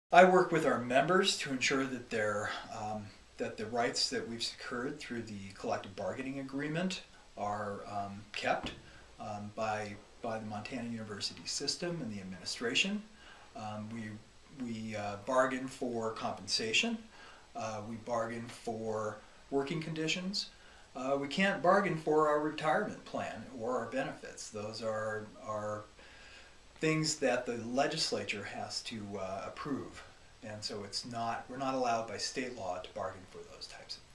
I work with our members to ensure that that the rights that we've secured through the collective bargaining agreement are kept by the Montana University system and the administration. We bargain for compensation. We bargain for working conditions. We can't bargain for our retirement plan or our benefits. Those are things that the legislature has to approve, and so we're not allowed by state law to bargain for those types of things.